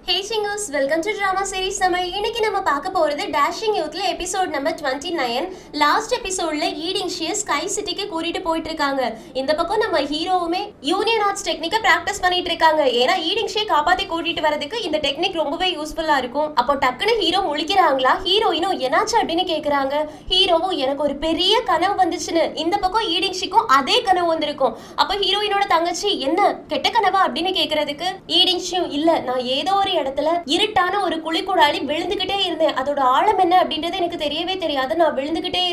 Hey singers, welcome to drama series Samay. இன்னைக்கு நம்ம பார்க்க போறது Dashing Youthல எபிசோட் நம்பர் 29. லாஸ்ட் எபிசோட்ல ஈடிங் ஷிய ஸ்கை சிட்டிக்கு கூட்டிட்டு போயிட்டு இருக்காங்க. இந்த பக்கம் நம்ம ஹீரோவுமே யூனியன் ஆர்ட்ஸ் டெக்னிக்க பிராக்டிஸ் பண்ணிட்டு இருக்காங்க. ஏன்னா ஈடிங் ஷிய காப்பாத்தி கூட்டிட்டு வரதுக்கு இந்த டெக்னிக் ரொம்பவே யூஸ்ஃபுல்லா இருக்கும். அப்போ டக்குனு ஹீரோ முழிக்கிறாங்களா, ஹீரோயினும் என்னாச்சு அப்படின்னு கேக்குறாங்க. ஹீரோவும் எனக்கு ஒரு பெரிய கனவு வந்துச்சுன்னு, இந்த பக்கம் ஈடிங் ஷிக்கும் அதே கனவு வந்திருக்கும். அப்போ ஹீரோயினோட தங்கச்சி என்ன கெட்ட கனவா அப்படின்னு கேக்குறதுக்கு ஈடிங் ஷியும் இல்ல, நான் ஏதோ ஒரு இடத்துல இருட்டான ஒரு குழிக்குடாலி விழுந்துகிட்டே இருந்தேன். அதோட ஆழம் என்ன அப்படின்றது எனக்கு தெரியவே தெரியாது. நான் விழுந்துகிட்டே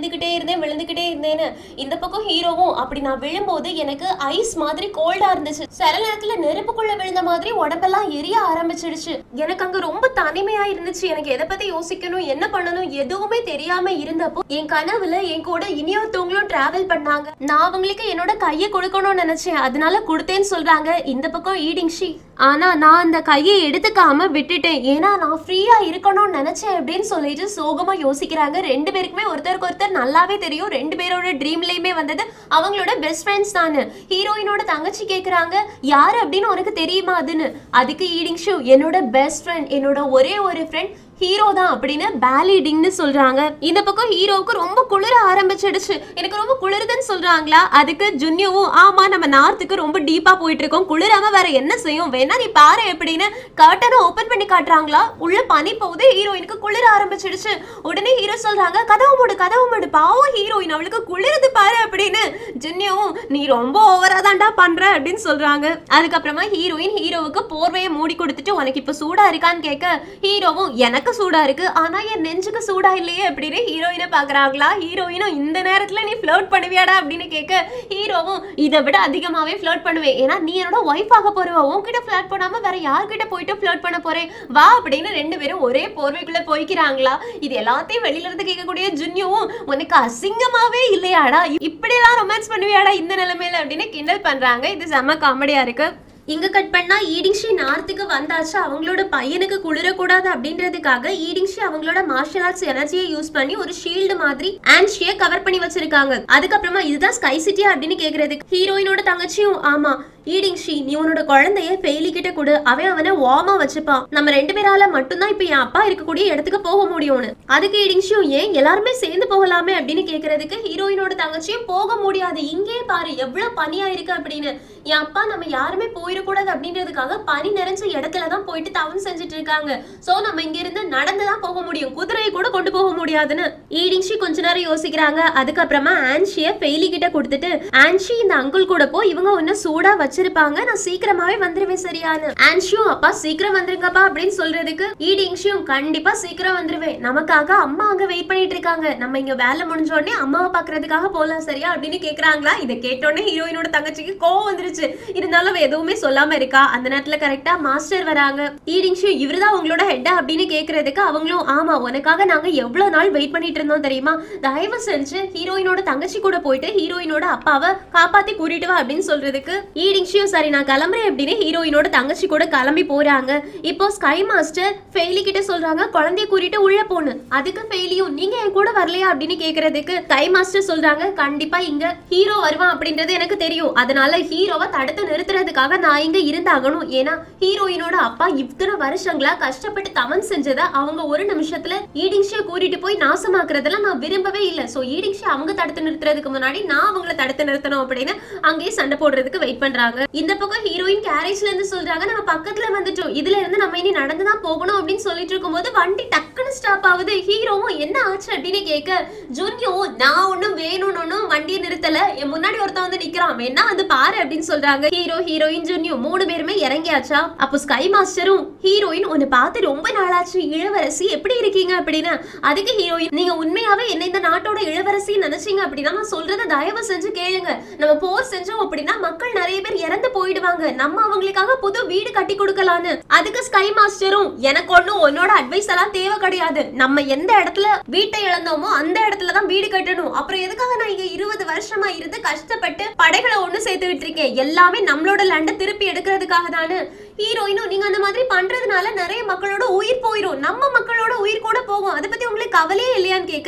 இருந்தேன்னு இந்த பக்கம் ஹீரோவும் அப்படி நான் விழும்போது எனக்கு ஐஸ் மாதிரி கோல்டா இருந்துச்சு. சில நேரத்துல நெருப்புக்குள்ள விழுந்த மாதிரி உடம்பெல்லாம் எரிய ஆரம்பிச்சிடுச்சு. எனக்கு அங்க ரொம்ப தனிமையா இருந்துச்சு. எனக்கு எதை பத்தி யோசிக்கணும், என்ன பண்ணணும் எதுவுமே தெரியாம இருந்தப்போ என் கனவுல என் கூட இனியொருத்தவங்களும் டிராவல் பண்ணாங்க. நான் அவங்களுக்கு என்னோட கையை கொடுக்கணும்னு நினைச்சேன், அதனால கொடுத்தேன்னு சொல்றாங்க இந்த பக்கம் ஈடிங் ஷி. ஆனா நான் அந்த கையை எடுத்துக்காம விட்டுட்டேன், ஏன்னா நான் ஃப்ரீயா இருக்கணும்னு நினைச்சேன் அப்படின்னு சொல்லிட்டு சோகமா யோசிக்கிறாங்க. ரெண்டு பேருக்குமே ஒருத்தருக்கு ஒருத்தர் நல்லாவே தெரியும். ரெண்டு பேரோட ட்ரீம்லயுமே வந்தது அவங்களோட பெஸ்ட் ஃப்ரெண்ட்ஸ் தானு. ஹீரோயினோட தங்கச்சி கேக்குறாங்க யாரு அப்படின்னு உனக்கு தெரியுமா அதுன்னு. அதுக்கு ஈடிங் ஷூ என்னோட பெஸ்ட் ஃப்ரெண்ட், என்னோட ஒரே ஒரு ஃப்ரெண்ட் ஹீரோ தான் அப்படின்னு பேலிடிங்னு சொல்றாங்க. இந்த பக்கம் ஹீரோவுக்கு ரொம்ப குளிர ஆரம்பிச்சிடுச்சு. எனக்கு ரொம்ப குளிருதுன்னு சொல்றாங்களா. அதுக்கு ஜுன்யுவும் ஆமா நம்ம நார்த்துக்கு ரொம்ப டீப்பா போயிட்டு இருக்கோம், குளிராம வேற என்ன செய்யும், வேணா நீ பாரு அப்படின்னு கர்ட்டனை ஓபன் பண்ணி காட்டுறாங்களா. உள்ள பனி போகுது, ஹீரோயினுக்கு குளிர ஆரம்பிச்சிடுச்சு. உடனே ஹீரோ சொல்றாங்க கதவு மூடு பாவம் ஹீரோயின் அவளுக்கு குளிருது பாரு அப்படின்னு. ஜுன்யுவும் நீ ரொம்ப ஓவரா தான்டா பண்ற அப்படின்னு சொல்றாங்க. அதுக்கப்புறமா ஹீரோயின் ஹீரோவுக்கு போர்வையை மூடி கொடுத்துட்டு உனக்கு இப்ப சூடா இருக்கான்னு கேட்க ஹீரோவும் எனக்கு சூடா இருக்கு, ஆனா என் நெஞ்சுக்கு சூடா இல்லையே அப்படின்னு ஹீரோயினை பாக்குறாங்களா. ஹீரோயினும் இந்த நேரத்துல நீ ஃப்ளர்ட் பண்ணுவியாடா அப்படின்னு கேட்க ஹீரோவும் இதை விட அதிகமாவே ஃப்ளர்ட் பண்ணுவேன், ஏன்னா நீ என்னோட ஒய்ஃப் ஆக போறவ, உன்கிட்ட ஃப்ளர்ட் பண்ணாம வேற யார்கிட்ட போயிட்டு ஃப்ளர்ட் பண்ண போறேன் வா அப்படின்னு ரெண்டு பேரும் ஒரே போர்வைக்குள்ள போய்க்கிறாங்களா. இது எல்லாத்தையும் வெளியில இருந்து கேட்கக்கூடிய ஜுன்யுவும் உனக்கு அசிங்கமாவே இல்லையாடா, இப்படியெல்லாம் ரொமான்ஸ் பண்ணுவியாடா இந்த நிலைமையில அப்படின்னு கிண்டல் பண்றாங்க. இது செம்ம காமெடியா இருக்கு. இங்க கட் பண்ணா ஈடிங் ஷி நார்த்துக்கு வந்தாச்சு. அவங்களோட பையனுக்கு குளிரக்கூடாது அப்படின்றதுக்காக ஈடிங் ஷி அவங்களோட மார்ஷல் ஆர்ட்ஸ் எனர்ஜியை யூஸ் பண்ணி ஒரு ஷீல்டு மாதிரி ஆன்ஷியை கவர் பண்ணி வச்சிருக்காங்க. அதுக்கப்புறமா இதுதான் ஸ்கை சிட்டியா அப்படின்னு கேக்குறதுக்கு ஹீரோயினோட தங்கச்சியும் ஆமா ஈடிங் ஷி நீ உன்னோட குழந்தைய ஃபெயிலி கிட்ட கொடு, அவனை வார்மா வச்சுப்பான், நம்ம ரெண்டு பேரால மட்டும்தான் இப்ப என் அப்பா இருக்கக்கூடிய இடத்துக்கு போக முடியும்னு. அதுக்கு ஈடிங் ஷியும் ஏன் எல்லாருமே சேர்ந்து போகலாமே அப்படின்னு கேக்குறதுக்கு ஹீரோயினோட தங்கச்சியும் போக முடியாது, இங்கே பாரு எவ்வளவு பனியா இருக்கு அப்படின்னு. என் அப்பா நம்ம யாருமே போயிடக்கூடாது அப்படின்றதுக்காக பனி நிறைஞ்ச இடத்துலதான் போயிட்டு தவம் செஞ்சுட்டு இருக்காங்க. சோ நம்ம இங்க இருந்து நடந்துதான் போக முடியும், குதிரையை கூட கொண்டு போக முடியாதுன்னு ஈடிங் ஷி கொஞ்ச நேரம் யோசிக்கிறாங்க. அதுக்கப்புறமா ஆன்ஷிய ஃபெயிலி கிட்ட கொடுத்துட்டு ஆன்ஷி இந்த அங்கிள் கூட போ, இவங்க ஒன்னும் சூடா வச்சிருப்பாங்க, நான் சீக்கிரமாவே வந்துருவேன் சரியான. ஆன்ஷியும் அப்பா சீக்கிரம் வந்துருங்கப்பா அப்படின்னு சொல்றதுக்கு ஈடிங் ஷியும் கண்டிப்பா சீக்கிரம் வந்துருவேன், நமக்காக அம்மா அங்க வெயிட் பண்ணிட்டு இருக்காங்க, நம்ம இங்க வேலை முடிஞ்ச உடனே அம்மாவை பாக்குறதுக்காக போலாம் சரியா அப்படின்னு கேக்குறாங்களா. இதை கேட்டோடனே ஹீரோயினோட தங்கச்சிக்கு கோவம் வந்துருச்சு. இருந்தாலும் எதுவுமே சொல்லாம இருக்கா. அந்த நேரத்துல கரெக்டா மாஸ்டர் வராங்க. ஈடிங் ஷூ இவருதான் உங்களோட ஹெட்டா அப்படின்னு கேக்குறதுக்கு அவங்களும் ஆமா உனக்காக நாங்க எவ்வளவு நாள் வெயிட் பண்ணிட்டு இருந்தோம் தெரியுமா, தயவு செஞ்சு ஹீரோயினோட தங்கச்சி கூட போயிட்டு ஹீரோயினோட அப்பாவை காப்பாத்தி கூட்டிட்டு வா அப்படின்னு சொல்றதுக்கு ஈடிங் ஷூ சரி நான் கிளம்புறேன் அப்படின்னு ஹீரோயினோட தங்கச்சி கூட கிளம்பி போறாங்க. இப்போ ஸ்கை மாஸ்டர் ஃபெயிலி கிட்ட சொல்றாங்க குழந்தைய கூட்டிட்டு உள்ள போன்னு. அதுக்கு ஃபெயிலியும் நீங்க என் கூட வரலையா அப்படின்னு கேக்குறதுக்கு ஸ்கை மாஸ்டர் சொல்றாங்க கண்டிப்பா இங்க ஹீரோ வருவான் அப்படின்றது எனக்கு தெரியும், அதனால ஹீரோவை தடுத்து நிறுத்துறதுக்காக நான் இங்க இருந்தாகணும், ஏன்னா ஹீரோயினோட அப்பா இத்தனை வருஷங்களா கஷ்டப்பட்டு தவம் செஞ்சதை அவங்க ஒரு நிமிஷத்துல ஈடிங் ஷியை கூட்டிட்டு போய் நாசமாக்குறதுல நான் விரும்பவே இல்லை. சோ ஈடிங் ஷி அவங்க தடுத்து நிறுத்துறதுக்கு முன்னாடி நான் அவங்கள தடுத்து நிறுத்தணும் அப்படின்னு அங்கேயே சண்டை போடுறதுக்கு வெயிட் பண்றாங்க. இந்த பக்கம் ஹீரோயின் கேரேஜ்ல இருந்து சொல்றாங்க நம்ம பக்கத்துல வந்துட்டோம், இதுல இருந்து நம்ம இனி நடந்துதான் போகணும் அப்படின்னு சொல்லிட்டு இருக்கும்போது வண்டி டக்குன்னு ஸ்டாப் ஆகுது. ஹீரோவும் என்ன ஆச்சு அப்படின்னு கேட்க ஜுன்யும் நான் ஒன்னும் வேணும்னு வண்டியை நிறுத்தல, என் முன்னாடி ஒருத்தன் வந்து நிக்கிறான் வேணா வந்து பாரு அப்படின்னு சொல்றாங்க. ஹீரோ ஹீரோயின் ஜுன்யும் மூணு பேருமே இறங்கியாச்சா. அப்போ ஸ்கை மாஸ்டரும் ஹீரோயின் உன்னை பார்த்து ரொம்ப நாளாச்சு இளவரசி எப்படி இருக்கீங்க அப்படின்னு. அதுக்கு ஹீரோயின் நீங்க உண்மையாவே என்ன இந்த நாட்டோட இளவரசி நினைச்சீங்க அப்படின்னா நான் சொல்றத தயவு செஞ்சு கேளுங்க, நம்ம போர் செஞ்சோம் அப்படின்னா மக்கள் நிறைய பேர் இறந்து போயிடுவாங்க, நம்ம அவங்களுக்காக புது வீடு கட்டி கொடுக்கலான்னு. அதுக்கு ஸ்கை மாஸ்டரும் எனக்கு ஒண்ணும் உன்னோட அட்வைஸ் எல்லாம் தேவை கிடையாது, நம்ம எந்த இடத்துல வீட்டை இழந்தோமோ அந்த இடத்துலதான் வீடு கட்டணும், அப்புறம் எதுக்காக நான் இங்க 20 வருஷமா இருந்து கஷ்டப்பட்டு படைகளை ஒண்ணு சேர்த்து விட்டுருக்கேன், எல்லாமே நம்மளோட லேண்ட திருப்பி எடுக்கிறதுக்காக தானு. ஹீரோயினும் நீங்க அந்த மாதிரி பண்றதுனால நிறைய மக்களோட உயிர் போயிடும், நம்ம மக்களோட உயிர் கூட போகும், அதை பத்தி உங்களுக்கு கவலையே இல்லையான்னு கேட்க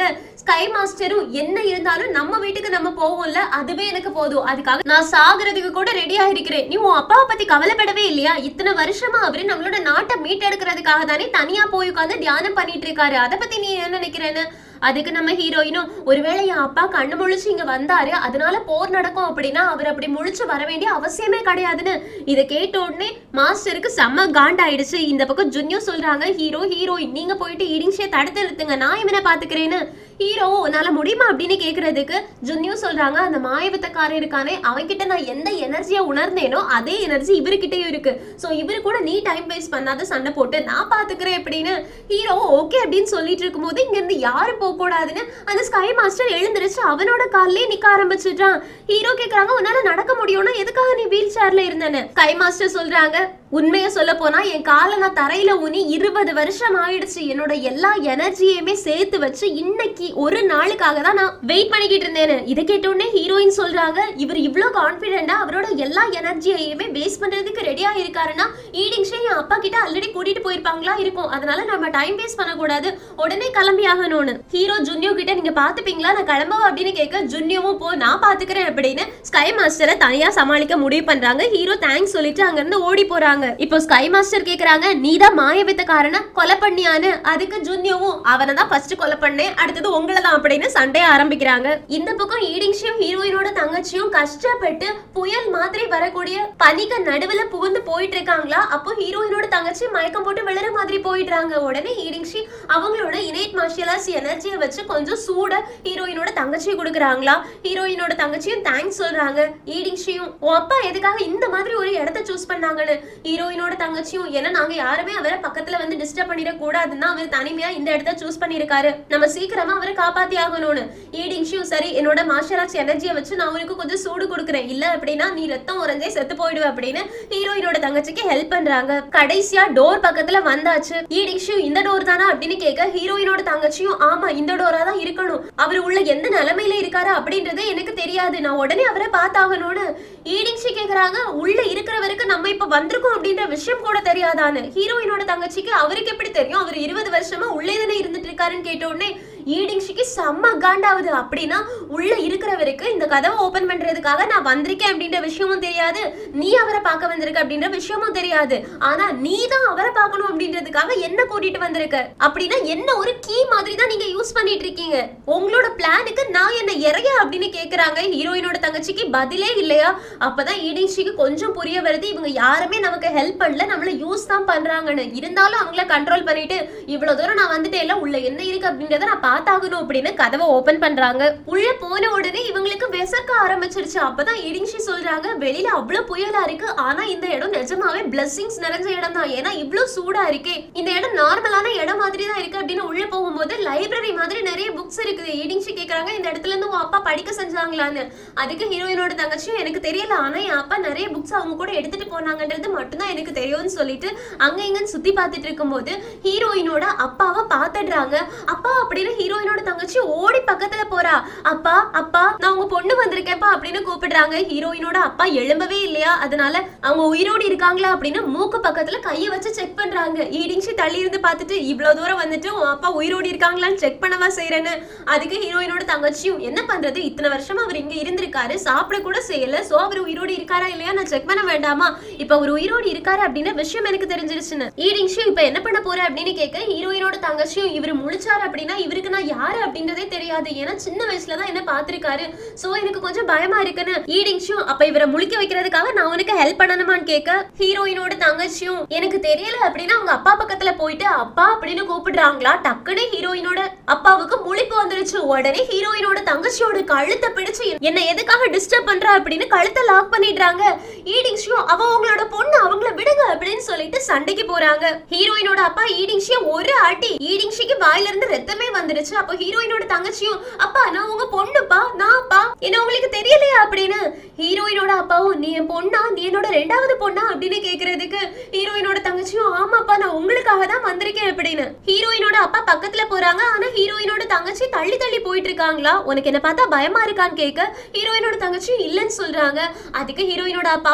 ஸ்கை மாஸ்டரும் என்ன இருந்தாலும் நம்ம வீட்டுக்கு நம்ம போவோம்ல, அதுவே எனக்கு போதும், அதுக்காக நான் சாகுறதுக்கு கூட ரெடியா இருக்கிறேன். நீ உன் அப்பாவை பத்தி கவலைப்படவே இல்லையா? இத்தனை வருஷமா அவரு நம்மளோட நாட்டை மீட்டெடுக்கிறதுக்காக தானே தனியா போய் உட்காந்து தியானம் பண்ணிட்டு இருக்காரு, அதை பத்தி நீ என்ன நினைக்கிறேன்னு. அதுக்கு நம்ம ஹீரோயினும், ஒருவேளை என் அப்பா கண்ணு முழிச்சு இங்க வந்தாரு அதனால போர் நடக்கும் அப்படின்னா அவர் அப்படி முழிச்சு வர வேண்டிய அவசியமே கிடையாதுன்னு. இதை கேட்ட உடனே மாஸ்டருக்கு செம்ம காண்டாயிடுச்சு. இந்த பக்கம் ஜுன்யோ சொல்றாங்க, ஹீரோயின் நீங்க போயிட்டு ஈடிங்ஷியை தடுத்து நிறுத்துங்க, நான் இவனை பாத்துக்கிறேன்னு. ஹீரோ உன்னால முடியுமா அப்படின்னு கேக்குறதுக்கு ஜுன்யோ சொல்றாங்க, அந்த மாயவித்தக்காரன் இருக்கானே அவன்கிட்ட நான் எந்த எனர்ஜியை உணர்ந்தேனோ அதே எனர்ஜி இவருக்கிட்டையும் இருக்கு. சோ இவரு கூட நீ டைம் வேஸ்ட் பண்ணாத சண்டை போட்டு நான் பாத்துக்கிறேன் அப்படின்னு. ஹீரோ ஓகே அப்படின்னு சொல்லிட்டு இருக்கும் போது இங்க இருந்து யாரு போக கூடாதுன்னு அந்த ஸ்கை மாஸ்டர் எழுந்திருச்சு அவனோட காலிலே நிக்க ஆரம்பிச்சுட்டான். ஹீரோ கேக்குறாங்க, உன்னால நடக்க முடியும்னா எதுக்காக நீ வீல் சேர்ல இருந்தேன்னு. ஸ்கை மாஸ்டர் சொல்றாங்க, உண்மையை சொல்ல போனா என் காலை நான் தரையில ஊனி 20 வருஷம் ஆயிடுச்சு. என்னோட எல்லா எனர்ஜியுமே சேர்த்து வச்சு இன்னைக்கு ஒரு நாளுக்காக தான் நான் வெயிட் பண்ணிக்கிட்டு இருந்தேன்னு. இதை கேட்டோடனே ஹீரோயின் சொல்றாங்க, இவர் இவ்வளவு கான்பிடென்டா அவரோட எல்லா எனர்ஜியையுமே வேஸ்ட் பண்றதுக்கு ரெடியா இருக்காருன்னா ஈடிங்ஷே என் அப்பா கிட்ட ஆல்ரெடி கூட்டிட்டு போயிருப்பாங்களா இருக்கும், அதனால நம்ம டைம் வேஸ்ட் பண்ணக்கூடாது, உடனே கிளம்பி ஆகணும்னு. ஹீரோ ஜுன்யோ கிட்ட நீங்க பாத்துப்பீங்களா நான் கிளம்பவா அப்படின்னு கேட்க, ஜுன்யோவும் போ நான் பாத்துக்கிறேன் அப்படின்னு ஸ்கை மாஸ்டரை தனியா சமாளிக்க முடிவு பண்றாங்க. ஹீரோ தேங்க்ஸ் சொல்லிட்டு அங்க இருந்து ஓடி போறாங்க. இப்போ ஸ்கை மாஸ்டர் கேக்குறாங்க, நீதான் மாயவித்தக்காரனை கொலை பண்ணியான்னு. அதுக்கு ஜுன்யோவும் அவனை தான் ஃபர்ஸ்ட் கொலை பண்ணேன், அடுத்தது உங்களை தான் அப்படின்னு சண்டைய ஆரம்பிக்கிறாங்க. இந்த பக்கம் ஈடிங்ஷியும் ஹீரோயினோட தங்கச்சியும் கஷ்டப்பட்டு புயல் மாதிரி வரக்கூடிய பனிக்கு நடுவுல புகுந்து போயிட்டு இருக்காங்களா. அப்போ ஹீரோயினோட தங்கச்சி மயக்கம் போட்டு விழுற மாதிரி போயிடுறாங்க. உடனே ஈடிங்ஷி அவங்களோட இனேட் மார்ஷியல் ஆர்ட்ஸ் எனர்ஜியை வச்சு கொஞ்சம் சூட ஹீரோயினோட தங்கச்சியை கொடுக்குறாங்களா. ஹீரோயினோட தங்கச்சியும் தேங்க்ஸ் சொல்றாங்க. ஈடிங்ஷியும் உன் அப்பா எதுக்காக இந்த மாதிரி ஒரு இடத்தை சூஸ் பண்ணாங்கன்னு. ஹீரோயினோட தங்கச்சியும், ஏன்னா நாங்க யாருமே அவரை பக்கத்துல வந்து டிஸ்டர்ப் பண்ணிட கூடாதுன்னா அவர் தனிமையா இந்த இடத்த சூஸ் பண்ணிருக்காரு, நம்ம சீக்கிரமா அவரை காப்பாத்தி ஆகணும்னு. ஈடிங்ஷியும் சரி என்னோட மார்ஷல் ஆர்ட்ஸ் எனர்ஜியை வச்சு நான் உனக்கு கொஞ்சம் சூடு கொடுக்குறேன், இல்ல அப்படின்னா நீ ரத்தம் உறைஞ்சே செத்து போயிடுவ அப்படின்னு ஹீரோயினோட தங்கச்சிக்கு ஹெல்ப் பண்றாங்க. கடைசியா டோர் பக்கத்துல வந்தாச்சு. ஈடிங்ஷியும் இந்த டோர் தானா அப்படின்னு கேட்க, ஹீரோயினோட தங்கச்சியும் ஆமா இந்த டோரா தான் இருக்கணும், அவர் உள்ள எந்த நிலைமையில இருக்காரு அப்படின்றதே எனக்கு தெரியாது, நான் உடனே அவரை பார்த்தாகணும்னு. ஈடிங்ஷி கேக்குறாங்க, உள்ள இருக்கிறவருக்கு நம்ம இப்ப வந்திருக்கோம் அப்படின்ற விஷயம் கூட தெரியாதான்னு. ஹீரோயினோட தங்கச்சிக்கு அவருக்கு எப்படி தெரியும், அவர் 20 வருஷமா உள்ளே தானே இருந்துட்டு இருக்காருன்னு கேட்ட உடனே ஈடிங்ஷிக்கு செம்ம காண்டாவது. அப்படின்னா உள்ள இருக்கிறவருக்கு இந்த கதவை ஓபன் பண்றதுக்காக நான் வந்திருக்கேன் அப்படின்ற விஷயமும் தெரியாது, நீ அவரை பார்க்க வந்திருக்க அப்படின்ற விஷயமும் தெரியாது, ஆனா நீ தான் அவரை பார்க்கணும் அப்படின்றதுக்காக என்ன கூட்டிட்டு வந்திருக்க, அப்படின்னா என்ன ஒரு கீ மாதிரி தான் நீங்க யூஸ் பண்ணிட்டு இருக்கீங்க, உங்களோட பிளானுக்கு நான் என்ன இறையா அப்படின்னு கேக்குறாங்க. ஹீரோயினோட தங்கச்சிக்கு பதிலே இல்லையா. அப்பதான் ஈடிங்ஷிக்கு கொஞ்சம் புரிய வருது, இவங்க யாருமே நமக்கு ஹெல்ப் பண்ணல, நம்மள யூஸ் தான் பண்றாங்கன்னு. இருந்தாலும் அவங்கள கண்ட்ரோல் பண்ணிட்டு இவ்வளவு தூரம் நான் வந்துட்டே இல்ல, உள்ள என்ன இருக்கு அப்படின்றத நான் பார்த்தாகணும் அப்படின்னு கதவை ஓபன் பண்றாங்க. உள்ள போன உடனே இவங்களுக்கு விசக்க ஆரம்பிச்சிருச்சு. அப்பதான் ஈடிங்ஷி சொல்றாங்க, வெளியில அவ்வளவு புயலா இருக்கு, ஆனா இந்த இடம் நிஜமாவே பிளெஸிங்ஸ் நிறைஞ்ச இடம் தான், ஏன்னா இவ்வளவு சூடா இருக்கே, இந்த இடம் நார்மலான இடம் மாதிரி தான் இருக்கு அப்படின்னு. உள்ள போகும்போது லைப்ரரி மாதிரி நிறைய புக்ஸ் இருக்குது. ஈடிங்ஷி கேக்குறாங்க, இந்த இடத்துல இருந்து உன் அப்பா படிக்க செஞ்சாங்களான்னு. அதுக்கு ஹீரோயினோட தங்கச்சியும் எனக்கு தெரியல, ஆனா என் அப்பா நிறைய புக்ஸ் அவங்க கூட எடுத்துட்டு போனாங்கன்றது மட்டும்தான் எனக்கு தெரியும்னு சொல்லிட்டு அங்க இங்கன்னு சுத்தி பார்த்துட்டு இருக்கும்போது ஹீரோயினோட அப்பாவை பாத்துடுறாங்க. அப்பா அப்படின்னு ஹீரோயினோட தங்கச்சி ஓடி பக்கத்துல போறா. அப்பா அப்பா நான் உங்க பொண்ணு வந்திருக்கேன்ப்பா அப்படின்னு கூப்பிடுறாங்க. ஹீரோயினோட அப்பா எழும்பவே இல்லையா, அதனால அவங்க உயிரோடு இருக்காங்களா அப்படின்னு மூக்கு பக்கத்துல கையை வச்சு செக் பண்றாங்க. ஈடிங்ஷி தள்ளி இருந்து பார்த்துட்டு, இவ்வளவு தூரம் வந்துட்டு உன் அப்பா உயிரோடு இருக்காங்களான்னு செக் பண்ணவா செய்யறேன்னு. அதுக்கு ஹீரோயினோட தங்கச்சியும், என்ன பண்றது, இத்தனை வருஷமா அவர் இங்க இருந்திருக்காரு, சாப்பிட கூட செய்யல, சோ அவர் உயிரோடு இருக்காரா இல்லையா நான் செக் பண்ண வேண்டாமா, இப்ப அவர் உயிரோடு இருக்காரு அப்படின்னு விஷயம் எனக்கு தெரிஞ்சிருச்சுன்னு. ஈடிங்ஷியும் இப்ப என்ன பண்ண போற அப்படின்னு கேட்க, ஹீரோயினோட தங்கச்சியும், இவர் முழிச்சாரு அப்படின்னா இவருக்கு நான் யாரு அப்படின்றதே தெரியாது, ஏன்னா சின்ன வயசுலதான் என்ன பாத்திருக்காரு, சோ எனக்கு கொஞ்சம் பயமா இருக்குன்னு. ஈடிங்ஷியும், அப்ப இவரை முழிக்க வைக்கிறதுக்காக நான் உனக்கு ஹெல்ப் பண்ணணுமான்னு கேட்க, ஹீரோயினோட தங்கச்சியும், எனக்கு தெரியல அப்படின்னா அவங்க அப்பா பக்கத்துல போயிட்டு அப்பா அப்படின்னு கூப்பிடுறாங்களா. டக்குனே ஹீரோயினோட அப்பாவுக்கு முழிப்பு வந்துருச்சு. உடனே ஹீரோயினோட தங்கச்சியோட கழுத்தை பிடிச்சு என்ன எதுக்காக டிஸ்டர்ப் பண்றா அப்படின்னு கழுத்தை லாக் பண்ணிடுறாங்க. ஈடிங்ஷியும், அவ அவங்களோட பொண்ணு, அவங்கள விடுங்க அப்படின்னு சொல்லிட்டு சண்டைக்கு போறாங்க. ஹீரோயினோட அப்பா ஈடிங்ஷிய ஒரு அடி, ஈடிங்ஷிக்கு வாயில இருந்து ரத்தமே வந்துருச்சு. அப்போ ஹீரோயினோட தங்கச்சியும், அப்பா நான் உங்க பொண்ணுப்பா, நான் அப்பா என்ன உங்களுக்கு தெரியலையா அப்படின்னு. ஹீரோயினோட அப்பாவும், நீ என் பொண்ணா, நீ என்னோட 2வது பொண்ணா அப்படின்னு கேக்குறதுக்கு ஹீரோயினோட தங்கச்சியும், ஆமாப்பா நான் உங்களுக்காக தான் வந்திருக்கேன் அப்படின்னு. ஹீரோயினோட அப்பா பக்கத்துல போறாங்க, ஆனா ஹீரோயினோட தங்கச்சி தள்ளி தள்ளி போயிட்டு இருக்காங்களா. உனக்கு என்ன பார்த்தா பயமா இருக்கான்னு கேட்க ஹீரோயினோட தங்கச்சியும் இல்லன்னு சொல்றாங்க. அதுக்கு ஹீரோயினோட அப்பாவும்,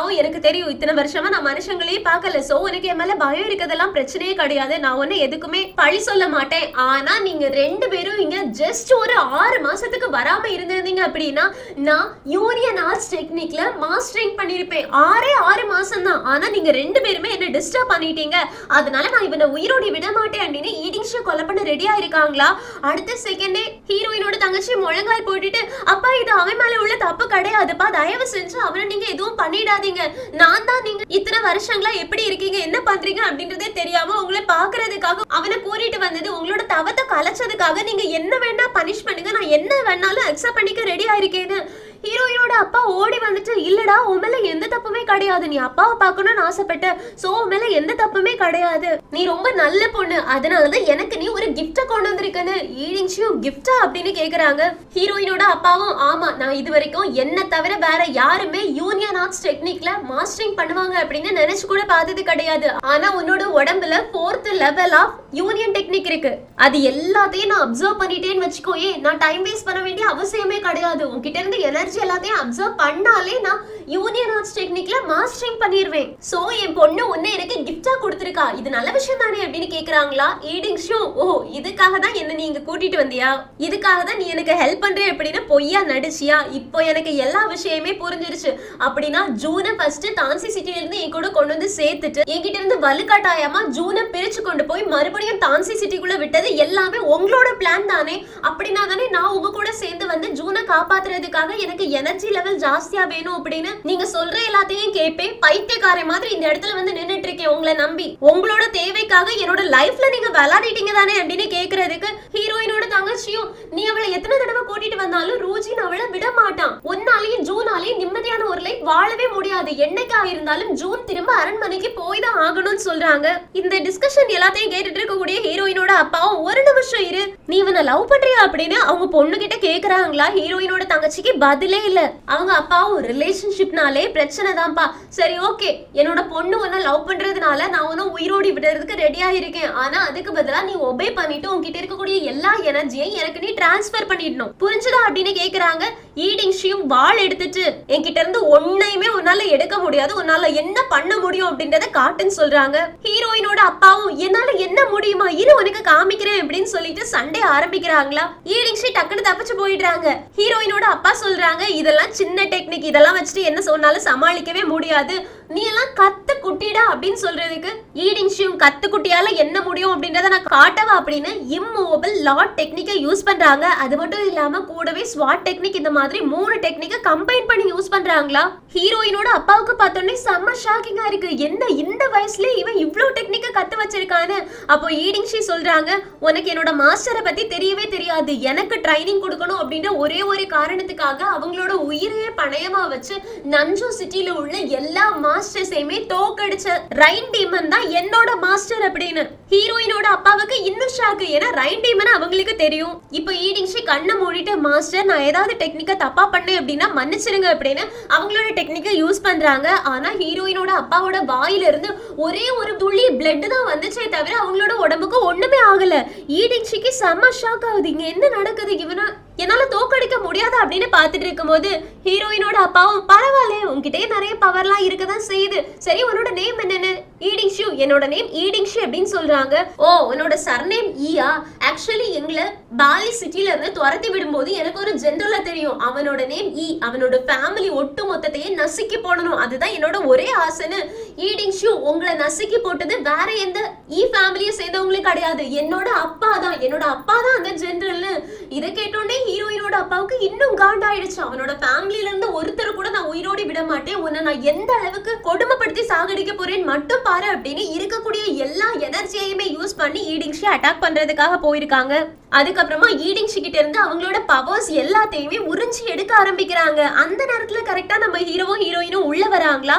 அப்பாவும் எனக்கு தெரியும் இத்தனை வருஷமா நான் மனுஷங்களே பார்க்கல, சோ எனக்கு என் மேல பயம் இருக்கிறதெல்லாம் பிரச்சனையே கிடையாது, நான் ஒண்ணு எதுக்குமே பழி சொல்ல மாட்டேன். ஆனா நீங்க 2 பேரும் இங்க ஜஸ்ட் ஒரு 6 மாசத்துக்கு வராம இருந்திருந்தீங்க அப்படின்னா நான் யூனியன் ஆர்ட்ஸ் டெக்னிக்ல மாஸ்டரிங் பண்ணிருப்பேன். 6 மாசம் தான். ஆனா நீங்க 2 பேருமே என்ன டிஸ்டர்ப் பண்ணிட்டீங்க, அதனால நான் இவனை உயிரோடி விட மாட்டேன் அப்படின்னு ஈடிங் ஷியை கொலை பண்ண ரெடியா இருக்காங்களா. அடுத்த செகண்டே ஹீரோயினோட தங்கச்சி முழங்கால் போட்டுட்டு அப்பா இது அவன் மேல உள்ள தப்பு கிடையாதுப்பா, தயவு செஞ்சு அவனை நீங்க எதுவும் பண்ணிடாதீங்க, நான் தான் நீங்க இத்தனை வருஷங்களா எப்படி இருக்கீங்க என்ன பண்றீங்க அப்படின்றதே தெரியாம உங்களை பாக்குறதுக்காக அவனை கூட்டிட்டு வந்தது, உங்களோட தவத்தை கலைச்சதுக்காக நீங்க என்ன வேணா பனிஷ் பண்ணுங்க, நான் என்ன வேணாலும் அக்செப்ட் பண்ணிக்க ரெடி ஆயிருக்கேன்னு ஹீரோயினோட அப்பா ஓடி வந்துட்டு இல்லடா உன் மேல எந்த தப்புமே கிடையாது, நீ அப்பாவை பார்க்கணும்னு ஆசைப்பட்ட, சோ உன் மேல எந்த தப்புமே கிடையாது, நீ ரொம்ப நல்ல பொண்ணு, அதனாலதான் எனக்கு நீ ஒரு கிஃப்ட கொண்டு வந்திருக்கன்னு. ஈடிங் ஷியூ கிஃப்டா அப்படின்னு கேக்குறாங்க. ஹீரோயினோட அப்பாவும் ஆமா நான் இது வரைக்கும் என்ன தவிர வேற யாருமே யூனியன் ஆர்ட்ஸ் டெக்னிக்ல மாஸ்டரிங் பண்ணுவாங்க அப்படின்னு நினைச்சு கூட பார்த்தது கிடையாது, ஆனா உன்னோட உடம்புல 4th level of union technique இருக்கு, அது எல்லாத்தையும் நான் அப்சர்வ் பண்ணிட்டேன்னு வச்சுக்கோயே, நான் டைம் வேஸ்ட் பண்ண வேண்டிய அவசியமே கிடையாது, உன்கிட்ட இருந்து எனர்ஜி எல்லாத்தையும் அப்சர்வ் பண்ணாலே நான் யூனியன் ஆர்ட்ஸ் டெக்னிக்ல மாஸ்டரிங் பண்ணிடுவேன். சோ என் பொண்ணு ஒன்னு எனக்கு கிஃப்டா கொடுத்திருக்கா, இது நல்ல விஷயம் தானே அப்படின்னு கேக்குறாங்களா. ஈடிங் ஷூ ஓ இதுக்காக தான் என்ன நீங்க கூட்டிட்டு வந்தியா, இதுக்காக தான் நீ எனக்கு ஹெல்ப் பண்ற அப்படின்னு பொய்யா நடிச்சியா, இப்போ எனக்கு எல்லா விஷயமே புரிஞ்சிருச்சு, அப்படின்னா ஜூனை ஃபர்ஸ்ட் டான்சி சிட்டில இருந்து என் கூட கொண்டு வந்து சேர்த்துட்டு என்கிட்ட இருந்து வலுக்கட்டாயமா ஜூனை பிரிச்சு கொண்டு போய் மறுபடியும் டான்சி சிட்டிக்குள்ள விட்டது எல்லாமே உங்களோட பிளான் தானே, அப்படின்னா தானே நான் உங்க கூட சேர்ந்து வந்து ஜூனை காப்பாத்துறதுக்காக எனக்கு எனர்ஜி லெவல் ஜாஸ்தியா வேணும் அப்படின்னு நீங்க சொல்ற எல்லாத்தையும் கேட்பேன், பைத்தியக்கார மாதிரி இந்த இடத்துல வந்து நின்னுட்டு இருக்கேன் உங்களை நம்பி, உங்களோட தேவைக்காக என்னோட லைஃப்ல நீங்க விளையாடிட்டீங்க தானே அப்படின்னு கேக்குறதுக்கு ஹீரோயினோட தங்கச்சியும் நீ அவளை எத்தனை தடவை கூட்டிட்டு வந்தாலும் ரூஜின் அவளை விட மாட்டான், ஒன்னாலையும் ஜூனாலையும் நிம்மதியான ஒரு லைஃப் வாழவே முடியாது, என்னைக்கா இருந்தாலும் ஜூன் திரும்ப அரண்மனைக்கு போய் தான் ஆகணும்னு சொல்றாங்க. இந்த டிஸ்கஷன் எல்லாத்தையும் கேட்டுட்டு இருக்கக்கூடிய ஹீரோயினோட அப்பாவும் ஒரு நிமிஷம் இரு நீ இவனை லவ் பண்றியா அப்படின்னு அவங்க பொண்ணு கிட்ட கேக்குறாங்களா. ஹீரோயினோட தங்கச்சிக்கு பதிலே இல்ல, அவங்க அப்பாவும் ரிலேஷன்ஷிப்னாலே பிரச்சனை தான்ப்பா, சரி ஓகே என்னோட பொண்ணு உன்னை லவ் பண்றதுனால நான் உன்னை உயிரோடி விடுறதுக்கு ரெடியா இருக்கேன், ஆனா அதுக்கு பதிலா நீ ஒபே பண்ணிட்டு உன்கிட்ட இருக்கக்கூடிய எல்லா எனர்ஜியையும் எனக்கு நீ டிரான்ஸ்ஃபர் பண்ணிடணும் புரிஞ்சுதா அப்படின்னு கேக்குறாங்க. ஈடிங் ஷியும் வாள் எடுத்துட்டு என்கிட்ட இருந்து ஒன்னையுமே உன்னால எடுக்க முடியாது, உன்னால என்ன பண்ண முடியும் அப்படின்றத காட்டுன்னு சொல்றாங்க. ஹீரோயினோட அப்பாவும் என்னால என்ன முடியுமா இரு உனக்கு காமிக்கிறேன் அப்படின்னு சொல்லிட்டு சண்டே ஆரம்பிக்கிறாங்களா. ஈடிங் ஷி டக்குன்னு தப்பிச்சு போயிடுறாங்க. ஹீரோயினோட அப்பா சொல்றாங்க இதெல்லாம் சின்ன டெக்னிக், இதெல்லாம் வச்சுட்டு என்ன சொன்னாலும் சமாளிக்கவே முடியாது, நீ எல்லாம் கத்து குட்டிடா அப்படின்னு சொல்றதுக்கு ஈடிங் ஷியும் கத்து குட்டியால என்ன முடியும் அப்படின்றத நான் காட்டவா அப்படின்னு இம்மூவபிள் லாட் டெக்னிக்கை யூஸ் பண்றாங்க. அது மட்டும் இல்லாம கூடவே ஸ்வாட் டெக்னிக் இந்த மாதிரி 3 டெக்னிக்கை கம்பைன் பண்ணி யூஸ் பண்றாங்களா. ஹீரோயினோட அப்பாவுக்கு பார்த்தோன்னே செம்ம ஷாக்கிங்கா இருக்கு, என்ன இந்த வயசுல இவன் இவ்ளோ டெக்னிக்கை கத்து வச்சிருக்கான்னு. அப்போ ஈடிங் ஷி சொல்றாங்க உனக்கு என்னோட மாஸ்டரை பத்தி தெரியவே தெரியாது, எனக்கு ட்ரைனிங் கொடுக்கணும் அப்படின்ற ஒரே ஒரு காரணத்துக்காக அவங்களோட உயிரையே பணயமா வச்சு நன்ஜோ சிட்டில உள்ள எல்லா மாஸ்டர்ஸையுமே தோக்கடிச்ச ரைன் டீமன் தான் என்னோட மாஸ்டர் அப்படின்னு. ஹீரோயினோட அப்பாவுக்கு இன்னும் ஷாக்கு, ஏன்னா ரைன் டீமன் அவங்களுக்கு தெரியும். இப்போ ஈடிங் ஷி கண்ணை மூடிட்டு மாஸ்டர் நான் ஏதாவது டெக்னிக்கை தப்பா பண்ணேன் அப்படின்னா மன்னிச்சிருங்க அப்படின்னு அவங்களோட டெக்னிக்கை யூஸ் பண்றாங்க. ஆனா ஹீரோயினோட அப்பாவோட வாயில இருந்து ஒரே ஒரு துளி பிளட் தான் வந்துச்சே தவிர அவங்களோட உடம்புக்கு ஒண்ணுமே ஆகல. ஈடிங் ஷிக்கு செம்ம ஷாக் ஆகுது, இங்க என்ன நடக்குது, இவனா என்னால தோக்கடிக்க முடியாது அப்படின்னு பாத்துட்டு இருக்கும் போது ஹீரோயினோட அப்பாவும் பரவாயில்ல உன்கிட்டே நிறைய பவர்லாம் இருக்கதான் செய்யுது, சரி உன்னோட நேம் என்னன்னு. ஈடிங் ஷூ என்னோட நேம் ஈடிங் ஷூ அப்படின்னு சொல்றாங்க. ஓ உன்னோட சர்நேம் ஈயா, ஆக்சுவலி எங்களை பாலி சிட்டில இருந்து துரத்தி விடும்போது எனக்கு ஒரு ஜெனரலா தெரியும் அவனோட நேம் ஈ, அவனோட ஃபேமிலி ஒட்டு மொத்தத்தையே நசுக்கி போடணும், அதுதான் என்னோட ஒரே ஆசைன்னு. ஈடிங் ஷூ உங்களை நசுக்கி போட்டது வேற எந்த ஈ ஃபேமிலியை சேர்ந்தவங்களும் கிடையாது, என்னோட அப்பா தான், என்னோட அப்பா தான் அந்த ஜெனரல்னு. இதை கேட்டோன்னே ஹீரோயினோட அப்பாவுக்கு இன்னும் காண்டாயிடுச்சு, அவனோட ஃபேமிலில இருந்து ஒருத்தர் கூட நான் உயிரோடி விட மாட்டேன், உன்னை நான் எந்த அளவுக்கு கொடுமைப்படுத்தி சாகடிக்க போறேன்னு மட்டும் பாரு அப்படின்னு இருக்கக்கூடிய எல்லா எனர்ஜியையுமே யூஸ் பண்ணி ஈடிங் ஷி அட்டாக் பண்றதுக்காக போயிருக்காங்க. அதுக்கப்புறமா ஈடிங் ஷி கிட்ட இருந்து அவங்களோட பவர்ஸ் எல்லாத்தையுமே உறிஞ்சி எடுக்க ஆரம்பிக்கிறாங்க. அந்த நேரத்துல கரெக்டா நம்ம ஹீரோவும் ஹீரோயினும் உள்ள வராங்களா.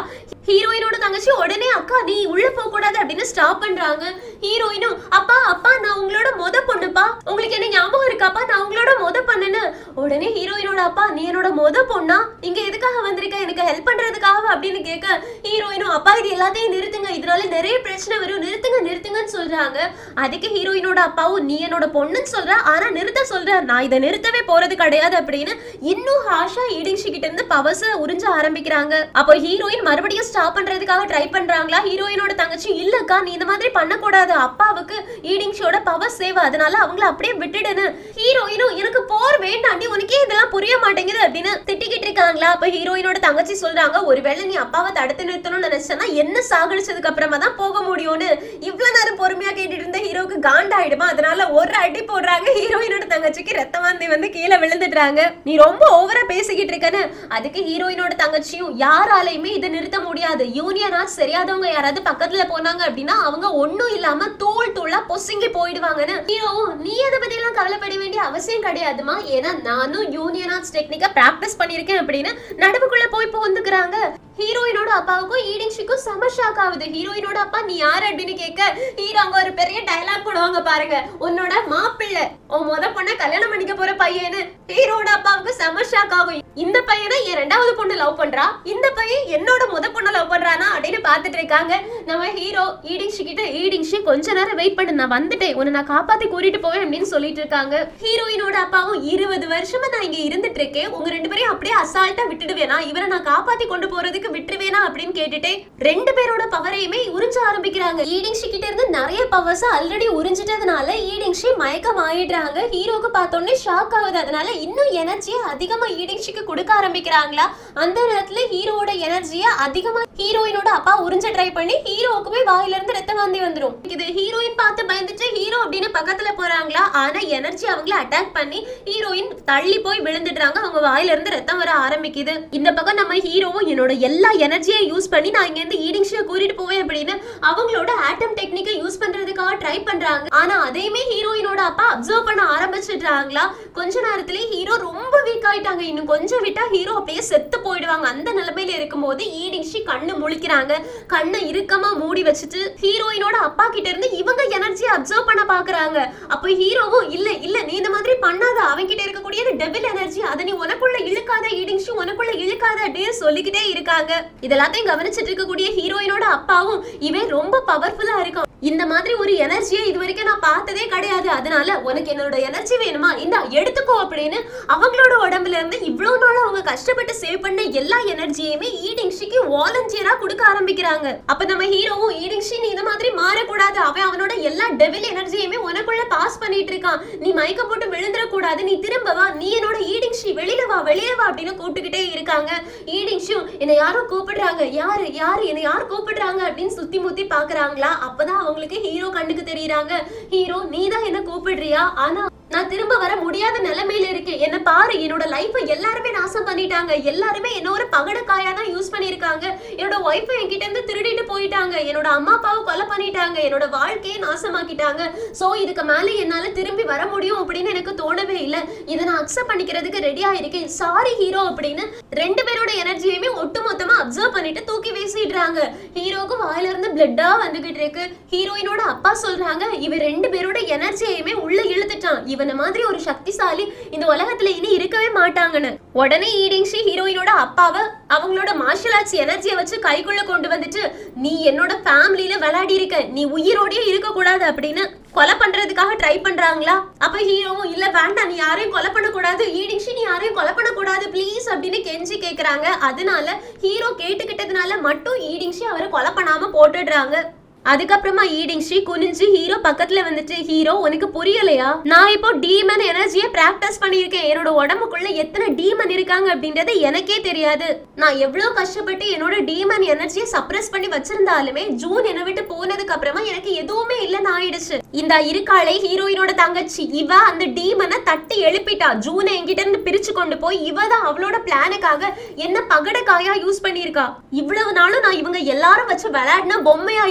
ஹீரோயினோட தங்கச்சி உடனே அக்கா நீ உள்ள போக கூடாது அப்படின்னு ஸ்டாப் பண்றாங்க. ஹீரோயினும் அப்பா அப்பா நான் உங்களோட மொத பொண்ணுப்பா, உங்களுக்கு என்ன ஞாபகம் இருக்காப்பா, நான் உங்களோட மொத பொண்ணுன்னு. உடனே ஹீரோயினோட அப்பா நீ என்னோட மொத பொண்ணா, இங்க எதுக்காக வந்திருக்க, எனக்கு ஹெல்ப் பண்றதுக்காக அப்படின்னு கேட்க ஹீரோயினும் அப்பா இது எல்லாத்தையும் நிறுத்துங்க, இதனால நிறைய பிரச்சனை வரும், நிறுத்துங்க நிறுத்துங்கன்னு சொல்றாங்க. அதுக்கு ஹீரோயினோட அப்பாவும் நீ என்னோட பொண்ணுன்னு சொல்ற, ஆனா நிறுத்த சொல்ற, நான் இதை நிறுத்தவே போறது கிடையாது அப்படின்னு இன்னும் ஹாஷா ஈடிங்ஷி கிட்ட இருந்து பவர்ஸ் உறிஞ்ச ஆரம்பிக்கிறாங்க. அப்போ ஹீரோயின் மறுபடியும் ஸ்டாப் பண்றதுக்காக ட்ரை பண்றாங்களா. ஹீரோயினோட தங்கச்சி இல்லக்கா நீ இந்த மாதிரி பண்ண கூடாது, அப்பாவுக்கு ஈடிங்ஷியோட பவர் சேவ், அதனால அவங்கள அப்படியே விட்டுடுன்னு. ஹீரோயினும் எனக்கு போர் வேண்டாண்டி, உனக்கே இதெல்லாம் புரிய மாட்டேங்குது அப்படின்னு திட்டிக்கிட்டு இருக்காங்களா. அப்ப ஹீரோயினோட தங்கச்சி சொல்றாங்க ஒருவேளை நீ அப்பாவை தடுத்து நிறுத்தணும்னு நினைச்சனா என்ன சாகடிச்சதுக்கு அப்புறமா தான் போக முடியும்னு. இவ்வளவு நேரம் பொறுமையா கேட்டுட்டு இருந்த ஹீரோக்கு காண்டாயிடுமா, அதனால ஒரு அடி போடுறாங்க. ஹீரோயினோட தங்கச்சிக்கு ரத்த வாந்தி வந்து கீழே விழுந்துடுறாங்க. நீ ரொம்ப ஓவரா பேசிக்கிட்டு இருக்கன்னு. அதுக்கு ஹீரோயினோட தங்கச்சியும் யாராலையுமே இதை நிறுத்த முடியாது, யூனியன் ஆர்ட்ஸ் தெரியாதவங்க யாராவது பக்கத்துல போனாங்க அப்படின்னா அவங்க ஒண்ணும் இல்லாம தூள் தூளா பொசுங்கி போயிடுவாங்கன்னு. ஹீரோவும் நீ அதை பத்தி எல்லாம் கவலைப்பட வேண்டிய அவசியம் கிடையாதுமா, ஏன்னா நானும் யூனியன் ஆர்ட்ஸ் டெக்னிக்கா பிராக்டிஸ் பண்ணிருக்கேன் அப்படின்னு நடுவுக்குள்ள போய் புகுந்துக்கிறாங்க. ஹீரோயினோட அப்பாவுக்கும் ஈடிங்ஷிக்கும் செம ஷாக் ஆகுது. ஹீரோயினோட அப்பா நீ யாரு அப்படின்னு கேட்க ஹீரோ அங்க ஒரு பெரிய டயலாக் போடுவாங்க பாருங்க, உன்னோட மாப்பிள்ளை உன் முத பொண்ண கல்யாணம் பண்ணிக்க போற பையன்னு. ஹீரோட அப்பாவுக்கு செம ஷாக் ஆகும். இந்த பையனை என் ரெண்டாவது பொண்ணு லவ் பண்றா, இந்த பையன் என்னோட முத பொண்ணு லவ் பண்றானா அப்படின்னு பாத்துட்டு இருக்காங்க. நம்ம ஹீரோ ஈடிங்ஷி கிட்ட ஈடிங்ஷி கொஞ்ச நேரம் வெயிட் பண்ணு, நான் வந்துட்டேன், உன்னை நான் காப்பாத்தி கூட்டிட்டு போவேன் அப்படின்னு சொல்லிட்டு இருக்காங்க. ஹீரோயினோட அப்பாவும் 20 வருஷமா நான் இங்க இருந்துட்டு இருக்கேன், உங்க ரெண்டு பேரையும் அப்படியே அசால்ட்டா விட்டுடுவேனா, இவரை நான் காப்பாத்தி கொண்டு போறதுக்கு விட்டுருவேனா அப்படின்னு கேட்டுட்டு ரெண்டு பேரோட பவரையுமே உறிஞ்ச ஆரம்பிக்கிறாங்க. ஈடிங்ஷி கிட்ட இருந்து நிறைய பவர்ஸ் ஆல்ரெடி உறிஞ்சிட்டதுனால ஈடிங்ஷி மயக்கம் ஆயிடுறாங்க. ஹீரோக்கு பார்த்தோன்னே ஷாக் ஆகுது, அதனால இன்னும் எனர்ஜியை அதிகமா ஈடிங்ஷிக்கு கொடுக்க ஆரம்பிக்கிறாங்களா. அந்த நேரத்துல ஹீரோவோட எனர்ஜியை அதிகமா ஹீரோயினோட அப்பா உறிஞ்ச ட்ரை பண்ணி ஹீரோக்குமே வாயில இருந்து ரத்த வாந்தி வந்துடும். இது ஹீரோயின் பார்த்து பயந்துட்டு ஹீரோ அப்படின்னு பக்கத்துல போறாங்களா, ஆனா எனர்ஜி அவங்கள அட்டாக் பண்ணி ஹீரோயின் தள்ளி போய் விழுந்துடுறாங்க, அவங்க வாயில இருந்து ரத்தம் வர ஆரம்பிக்குது. இந்த பக்கம் நம்ம ஹீரோவும் என்னோட எல்லா எனர்ஜியை யூஸ் பண்ணி நான் இங்க இருந்து ஈடிங்ஷியை கூட்டிட்டு போவேன் அப்படின்னு அவங்களோட ஆட்டம் டெக்னிக்கை யூஸ் பண்றதுக்காக ட்ரை பண்றாங்க. ஆனா அதையுமே ஹீரோயினோட அப்பா அப்சர்வ் பண்ண ஆரம்பிச்சிடுறாங்களா. கொஞ்ச நேரத்திலேயே ஹீரோ ரொம்ப வீக் ஆயிட்டாங்க, இன்னும் கொஞ்சம் விட்டா ஹீரோ அப்படியே செத்து போயிடுவாங்க. அந்த நிலைமையில இருக்கும்போது ஈடிங்ஷி கண்ணு முழிக்கிறாங்க. கண்ணை இறுக்கமா மூடி வச்சுட்டு ஹீரோயினோட அப்பா கிட்ட இருந்து இவங்க எனர்ஜியை அப்சர்வ் பண்ண பாக்குறாங்க. அப்போ ஹீரோவும் இல்ல இல்ல நீ இந்த மாதிரி பண்ணாத, அவங்க கிட்ட இருக்கக்கூடிய டெவில் எனர்ஜி அதை நீ உனக்குள்ள இழுக்காத, ஈடிங்ஷி உனக்குள்ள இழுக்காத அப்படின்னு சொல்லிக்கிட்டே இருக்காங்க. இதெல்லாத்தையும் கவனிச்சிட்டு இருக்கக்கூடிய ஹீரோயினோட அப்பாவும் இவன் ரொம்ப பவர்ஃபுல்லா இருக்கும், இந்த மாதிரி ஒரு எனர்ஜியை இது வரைக்கும் நான் பார்த்ததே கிடையாது, அதனால உனக்கு என்னோட எனர்ஜி வேணுமா இந்த எடுத்துக்கோ அப்படின்னு அவங்களோட உடம்புல இருந்து இவ்வளவு நாள் அவங்க கஷ்டப்பட்டு சேவ் பண்ண எல்லா எனர்ஜியுமே ஈடிங்ஷிக்கு வாலண்டியரா கொடுக்க ஆரம்பிக்கிறாங்க. அப்ப நம்ம ஹீரோவும் ஈடிங்ஷி நீ இந்த மாதிரி மாறக்கூடாது, அவனோட எல்லா டெவில் எனர்ஜியுமே உனக்குள்ள பாஸ் பண்ணிட்டு இருக்கான், நீ மயக்க போட்டு விழுந்துட கூடாது, நீ திரும்ப வா, நீ என்னோட ஈடிங்ஷி வெளியில வா அப்படின்னு கூப்பிட்டுக்கிட்டே இருக்காங்க. ஈடிங்ஷியும் என்ன யாரோ கூப்பிடுறாங்க, யாரு யாரு என்ன யார் கூப்பிடுறாங்க அப்படின்னு சுத்தி முத்தி பாக்குறாங்களா. அப்பதான் அவங்களுக்கு ஹீரோ கண்ணுக்கு தெரியுறாங்க. ஹீரோ நீதான் என்ன கூப்பிடுறியா, ஆனா நான் திரும்ப வர முடியாத நிலைமையில இருக்கேன், என்ன பாரு, என்னோட லைஃபை எல்லாருமே நாசம் பண்ணிட்டாங்க, எல்லாருமே என்ன ஒரு பகடக்காயா தான் யூஸ் பண்ணிருக்காங்க, என்னோட ஒய்ஃபை என்கிட்ட இருந்து திருடிட்டு போயிட்டாங்க, என்னோட அம்மா அப்பாவை கொலை பண்ணிட்டாங்க, என்னோட வாழ்க்கையை நாசமாக்கிட்டாங்க. சோ இதுக்கு மேல என்னால திரும்பி வர முடியும் அப்படின்னு எனக்கு தோணவே இல்லை, இதை நான் அக்செப்ட் பண்ணிக்கிறதுக்கு ரெடியா இருக்கேன், சாரி ஹீரோ அப்படின்னு ரெண்டு பேரோட எனர்ஜியுமே ஒட்டு மொத்தமா அப்சர்வ் பண்ணிட்டு தூக்கி வீசிடுறாங்க. ஹீரோக்கு வாயில இருந்து பிளட்டா வந்துகிட்டு இருக்கு. ஹீரோயினோட அப்பா சொல்றாங்க இவ ரெண்டு பேரோட எனர்ஜியுமே உள்ள இழுத்துட்டான், இவன மாதிரி ஒரு சக்திசாலி இந்த உலகத்துல இனி இருக்கவே மாட்டாங்கன்னு. உடனே ஈடிங்ஷி ஹீரோயினோட அப்பாவை அவங்களோட மார்ஷல் ஆர்ட்ஸ் எனர்ஜியை வச்சு கைக்குள்ள கொண்டு வந்துட்டு நீ என்னோட ஃபேமிலியில விளையாடி இருக்க, நீ உயிரோடயே இருக்க கூடாது அப்படின்னு கொலை பண்றதுக்காக ட்ரை பண்றாங்களா. அப்ப ஹீரோவும் இல்ல வேண்டாம், நீ யாரையும் கொலை பண்ண கூடாது, ஈடிங்ஷி நீ யாரையும் கொலை பண்ண கூடாது ப்ளீஸ் அப்படின்னு கெஞ்சி கேக்குறாங்க. அதனால ஹீரோ கேட்டுக்கிட்டதுனால மட்டும் ஈடிங்ஷி அவரை கொலை பண்ணாம போட்டுடுறாங்க. அதுக்கப்புறமா ஈடிங்ஷி குனிஞ்சு ஹீரோ பக்கத்துல வந்துட்டு ஹீரோ உனக்கு புரியலையா, நான் இப்போ டீமன் எனர்ஜியை பிராக்டிஸ் பண்ணியிருக்கேன், என்னோட உடம்புக்குள்ள எத்தனை டீமன் இருக்காங்க அப்படின்றது எனக்கே தெரியாது, நான் எவ்வளவு கஷ்டப்பட்டு என்னோட டீமன் எனர்ஜியை சப்ரஸ் பண்ணி வச்சிருந்தாலுமே ஜூன் என்னை விட்டு போனதுக்கு அப்புறமா எனக்கு எதுவுமே இல்லைன்னு ஆயிடுச்சு. இந்த இருக்காளை ஹீரோயினோட தங்கச்சி இவ அந்த டீமனை தட்டி எழுப்பிட்டா, ஜூனை என்கிட்ட இருந்து பிரிச்சு கொண்டு போய் இவ தான் அவளோட பிளானுக்காக என்ன பகடக்காயா யூஸ் பண்ணியிருக்கா. இவ்வளவு நாளும் நான் இவங்க எல்லாரும் வச்சு விளையாடின பொம்மையா இருந்துட்டேன்,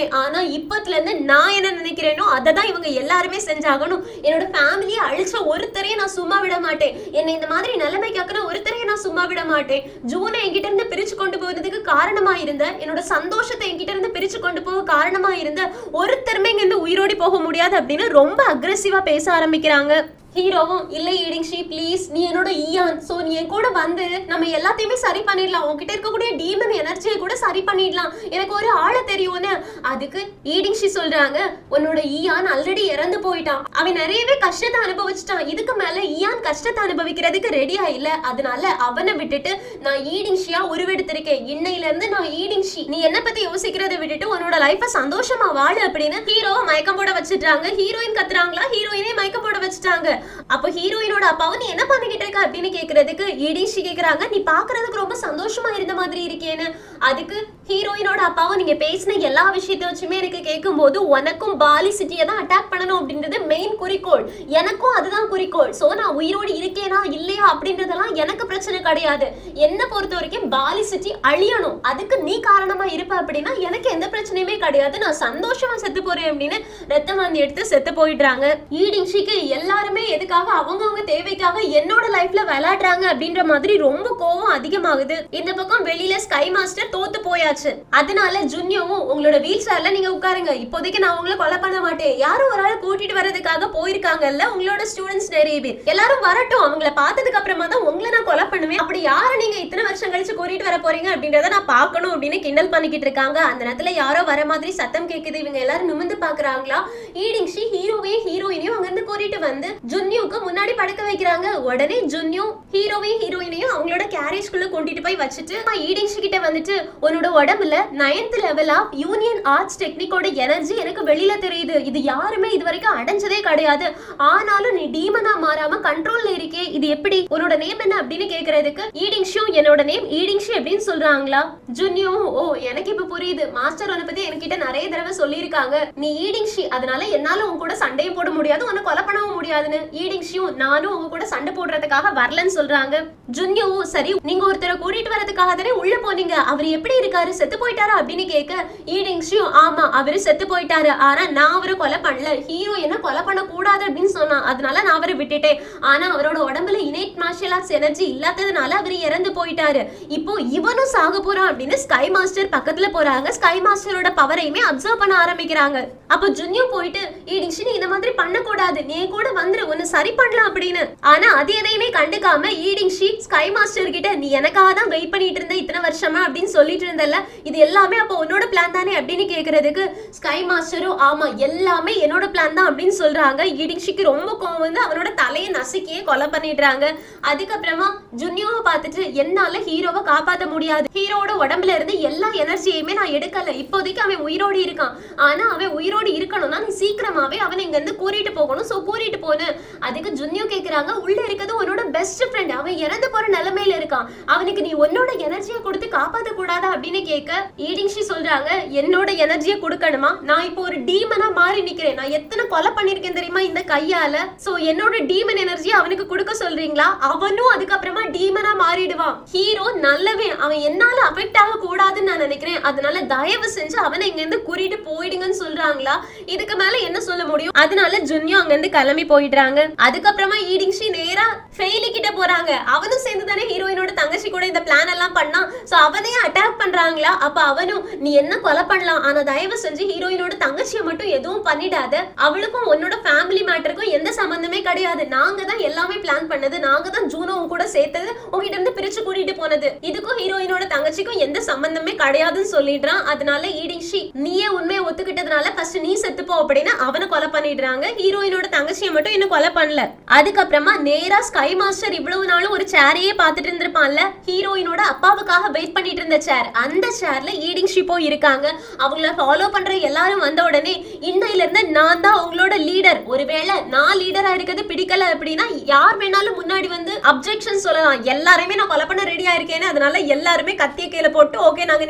ஆனா இப்பத்துல இருந்து நான் என்ன நினைக்கிறேனோ அதை தான் இவங்க எல்லாருமே செஞ்சாகணும். என்னோட ஃபேமிலியை அழிச்ச ஒருத்தரையும் நான் சும்மா விட மாட்டேன். என்னை இந்த மாதிரி நிலைமைக்கு ஆக்கின ஒருத்தரையும் நான் சும்மா விட மாட்டேன். ஜூனை என்கிட்ட இருந்து பிரிச்சு கொண்டு போறதுக்கு காரணமா இருந்த, என்னோட சந்தோஷத்தை என்கிட்ட இருந்து பிரிச்சு கொண்டு போக காரணமா இருந்த ஒருத்தருமே இங்க இருந்து உயிரோடி போக முடியாது அப்படின்னு ரொம்ப அக்ரெசிவா பேச ஆரம்பிக்கிறாங்க. ஹீரோவும் இல்லை ஈடிங்ஷி ப்ளீஸ், நீ என்னோட ஈயான், சோ நீ என் கூட வந்து நம்ம எல்லாத்தையுமே சரி பண்ணிடலாம், உன்கிட்ட இருக்கக்கூடிய டீமன் எனர்ஜியை கூட சரி பண்ணிடலாம், எனக்கு ஒரு ஆளை தெரியும்னு. அதுக்கு ஈடிங்ஷி சொல்றாங்க, உன்னோட ஈயான் ஆல்ரெடி இறந்து போயிட்டான், அவன் நிறையவே கஷ்டத்தை அனுபவிச்சிட்டான், இதுக்கு மேல ஈயான் கஷ்டத்தை அனுபவிக்கிறதுக்கு ரெடியா இல்ல, அதனால அவனை விட்டுட்டு நான் ஈடிங்ஷியா உருவெடுத்திருக்கேன், இன்னையில இருந்து நான் ஈடிங்ஷி, நீ என்ன பத்தி யோசிக்கிறத விட்டுட்டு உன்னோட லைஃப சந்தோஷமா வாழு அப்படின்னு ஹீரோவை மயக்கம் போட வச்சிட்டாங்க. ஹீரோயின் கத்துறாங்களா, ஹீரோயினே மயக்கம் போட வச்சுட்டாங்க. அப்ப ஹீரோயினோட அப்பாவை நீ என்ன பண்ணிக்கிட்டு இருக்க அப்படின்னு கேக்குறதுக்கு ஈடிங்ஷி கேக்குறாங்க, நீ பாக்குறதுக்கு ரொம்ப சந்தோஷமா இருந்த மாதிரி இருக்கேன்னு. அதுக்கு ஹீரோயினோட அப்பாவும் நீங்க பேசின எல்லா விஷயத்தை வச்சுமே எனக்கு கேட்கும் போது உனக்கும் பாலி சிட்டியை தான் அட்டாக் பண்ணணும் அப்படின்றது மெயின் குறிக்கோள், எனக்கும் அதுதான் குறிக்கோள். சோ நான் உயிரோடு இருக்கேனா இல்லையா அப்படின்றதெல்லாம் எனக்கு பிரச்சனை கிடையாது, என்ன பொறுத்த வரைக்கும் பாலி சிட்டி அழியணும், அதுக்கு நீ காரணமா இருப்ப அப்படின்னா எனக்கு எந்த பிரச்சனையுமே கிடையாது, நான் சந்தோஷமா செத்து போறேன் அப்படின்னு ரத்த வாந்தி எடுத்து செத்து போயிடுறாங்க. ஈடிங்ஷிக்கு எல்லாருமே எதுக்காக அவங்கவுங்க தேவைக்காக என்னோட லைஃப்ல விளையாடுறாங்க அப்படின்ற மாதிரி ரொம்ப கோவம் அதிகமாகுது. இந்த பக்கம் வெளியில ஸ்கை மாஸ்டர் தோத்து போயாச்சு, அதனால ஜுன்யோவும் உங்களோட வீல் சேர்ல நீங்க உட்காருங்க, இப்போதைக்கு நான் உங்களை கொலை பண்ண மாட்டேன், யாரும் ஒரு ஆள் கூட்டிட்டு வர்றதுக்காக போயிருக்காங்கல்ல உங்களோட ஸ்டூடெண்ட்ஸ் நிறைய பேர், எல்லாரும் வரட்டும், அவங்கள பார்த்ததுக்கு அப்புறமா தான் உங்களை நான் கொலை பண்ணுவேன், அப்படி யாரை நீங்க இத்தனை வருஷம் கழிச்சு கூட்டிட்டு வர போறீங்க அப்படின்றத நான் பார்க்கணும் அப்படின்னு கிண்டல் பண்ணிக்கிட்டு இருக்காங்க. அந்த நேரத்துல யாரோ வர மாதிரி சத்தம் கேக்குது, இவங்க எல்லாரும் நிமிந்து பாக்குறாங்களா. ஈடிங்ஷி ஹீரோவையும் ஹீரோயினையும் அங்க இருந்து கூட்டிட்டு வந்து ஜுன்யூக்கு முன்னாடி படுக்க வைக்கிறாங்க. உடனே ஜுன்யூ ஹீரோவையும் ஹீரோயினையும் அவங்களோட கேரேஜ்குள்ள கொண்டுட்டு போய் வச்சுட்டு ஈடிங்ஷி கிட்ட வந்துட்டு, உன்னோட உடம்புல 9th level of union arts டெக்னிக்கோட எனர்ஜி எனக்கு வெளியில தெரியுது, இது யாருமே இது வரைக்கும் அடைஞ்சதே கிடையாது, ஆனாலும் நீ டீமனா மாறாம கண்ட்ரோல்ல இருக்கே, இது எப்படி, உன்னோட நேம் என்ன அப்படின்னு கேக்குறதுக்கு ஈடிங்ஷியும் என்னோட நேம் ஈடிங்ஷி அப்படின்னு சொல்றாங்களா. ஜுன்யூ ஓ எனக்கு இப்ப புரியுது, மாஸ்டர் உன்னை பத்தி என்கிட்ட நிறைய தடவை சொல்லியிருக்காங்க, நீ ஈடிங்ஷி, அதனால என்னால உன் கூட சண்டையும் போட முடியாது, உன்னை கொலை பண்ணவும் முடியாதுன்னு. ஈடிங்ஷியும் நானும் உங்க கூட சண்டை போடுறதுக்காக வரலன்னு சொல்றாங்க. ஜுன்யூ சரி நீங்க ஒருத்தரை கூட்டிட்டு வரதுக்காக தானே உள்ள போனீங்க, அவர் எப்படி இருக்காரு, செத்து போயிட்டாரா அப்படின்னு கேட்க ஈடிங்ஷியும் ஆமா அவரு செத்து போயிட்டாரு, ஆனா நான் அவரை கொலை பண்ணல, ஹீரோ என்ன கொலை பண்ண கூடாது அப்படின்னு சொன்னா, அதனால நான் அவரை விட்டுட்டேன், ஆனா அவரோட உடம்புல இனேட் மார்ஷியல் ஆர்ட்ஸ் எனர்ஜி இல்லாததுனால அவர் இறந்து போயிட்டாரு, இப்போ இவனும் சாக போறான் அப்படின்னு ஸ்கை மாஸ்டர் பக்கத்துல போறாங்க. ஸ்கை மாஸ்டரோட பவரையுமே அப்சர்வ் பண்ண ஆரம்பிக்கிறாங்க. அப்ப ஜுன்யூ போயிட்டு ஈடிங்ஷி நீ இந்த மாதிரி பண்ணக்கூடாது, நீ கூட வந்துரு ஒன்னு சரி பண்ணலாம் அப்படின்னு. ஆனா அது எதையுமே கண்டுக்காம ஈடிங்ஷி ஸ்கை மாஸ்டர் கிட்ட நீ எனக்காக தான் வெயிட் பண்ணிட்டு இருந்த இத்தனை வருஷமா அப்படின்னு சொல்லிட்டு இருந்தல, இது எல்லாமே அப்ப உன்னோட பிளான் தானே அப்படின்னு கேக்குறதுக்கு ஸ்கை மாஸ்டரும் ஆமா எல்லாமே என்னோட பிளான் தான் அப்படின்னு சொல்றாங்க. ஈடிங்ஷிக்கு ரொம்ப கோவம் வந்து அவனோட தலையை நசுக்கியே கொலை பண்ணிடுறாங்க. அதுக்கப்புறமா ஜுன்யோவை பார்த்துட்டு என்னால ஹீரோவை காப்பாற்ற முடியாது, ஹீரோட உடம்புல இருந்து எல்லா எனர்ஜியுமே நான் எடுக்கல, இப்போதைக்கு அவன் உயிரோடு இருக்கான், ஆனா அவன் உயிரோடு இருக்கணும்னா நீ சீக்கிரமாவே அவனை இங்க இருந்து கூட்டிட்டு போகணும், சோ கூட்டிட்டு போனு. அதுக்கு ஜுன்யோ கேக்குறாங்க உள்ள இருக்கிறது உன்னோட பெஸ்ட் ஃப்ரெண்ட், அவன் இறந்து போற நிலைமையில இருக்கான், அவனுக்கு நீ உன்னோட எனர்ஜியை கொடுத்து காப்பாற்ற கூடாதா அப்படின்னு கேட்க ஈடிங்ஷி சொல்றாங்க என்னோட எனர்ஜியை கொடுக்கணுமா, நான் இப்போ ஒரு டீமனா மாறி நிக்கிறேன், நான் எத்தனை கொலை பண்ணிருக்கேன் தெரியுமா இந்த கையால, சோ என்னோட டீமன் எனர்ஜி அவனுக்கு கொடுக்க சொல்றீங்களா, அவனும் அதுக்கப்புறமா டீமனா மாறிடுவான், ஹீரோ நல்லவன், அவன் என்னால அஃபெக்ட் ஆக கூடாதுன்னு நான் நினைக்கிறேன், அதனால தயவு செஞ்சு அவனை இங்க இருந்து கூட்டிட்டு போயிடுங்கன்னு சொல்றாங்களா. இதுக்கு மேல என்ன சொல்ல முடியும், அதனால ஜுன்யோ அங்க இருந்து கிளம்பி போயிடுறாங்க. அதுக்கப்புறமா ஈடிங்ஷி நேரா ஃபெயிலி கிட்ட போறாங்க, அவனும் சேர்ந்து தானே ஹீரோயினோட தங்கச்சி கூட இந்த பிளான் எல்லாம் பண்ணா, சோ அவனையும் அட்டாக் பண்றாங்களா. அப்ப அவனும் நீ என்ன கொலை பண்ணலாம், ஆனா தயவு செஞ்சு ஹீரோயினோட தங்கச்சியை மட்டும் எதுவும் பண்ணிடாத, அவளுக்கும் உன்னோட ஃபேமிலி மேட்டருக்கும் எந்த சம்பந்தமே கிடையாது, நாங்க தான் எல்லாமே பிளான் பண்ணது, நாங்க தான் ஜூனோ கூட சேர்த்தது, உங்ககிட்ட இருந்து பிரிச்சு கூட்டிட்டு போனது, இதுக்கும் ஹீரோயினோட தங்கச்சிக்கும் எந்த சம்பந்தமே கிடையாதுன்னு சொல்லிடுறான். அதனால ஈடிங்ஷி நீயே உண்மையை ஒத்துக்கிட்டதுனால ஃபர்ஸ்ட் நீ செத்துப்போ அப்படின்னு அவனை கொலை பண்ணிடுறாங்க. ஹீரோயினோட தங்கச்சியை மட்டும் இன்னும் கொலை பண்ணல. அதுக்கப்புறமா நேரா ஸ்கை மாஸ்டர் இவ்வளவு நாளும் ஒரு சேரையே பார்த்துட்டு இருந்திருப்பான்ல, ஹீரோயினோட அப்பாவுக்காக வெயிட் பண்ணிட்டு இருந்த சேர், அந்த சேர்ல ஈடிங்ஷி போய் இருக்காங்க. அவங்கள ஃபாலோ பண்ற எல்லாரும் வந்த உடனே இன்னையில இருந்து நான் தான் உங்களோட லீடர், ஒருவேளை நான் லீடரா இருக்கிறது பிடிக்கல அப்படின்னா யார் வேணாலும் முன்னாடி வந்து அப்ஜெக்ஷன் சொல்லலாம், எல்லாருமே நான் கொலை பண்ண ரெடியா இருக்கேன்னு, அதனால எல்லாருமே கத்திய கீழே போட்டு ஓகே நாங்க நீங்க என்ன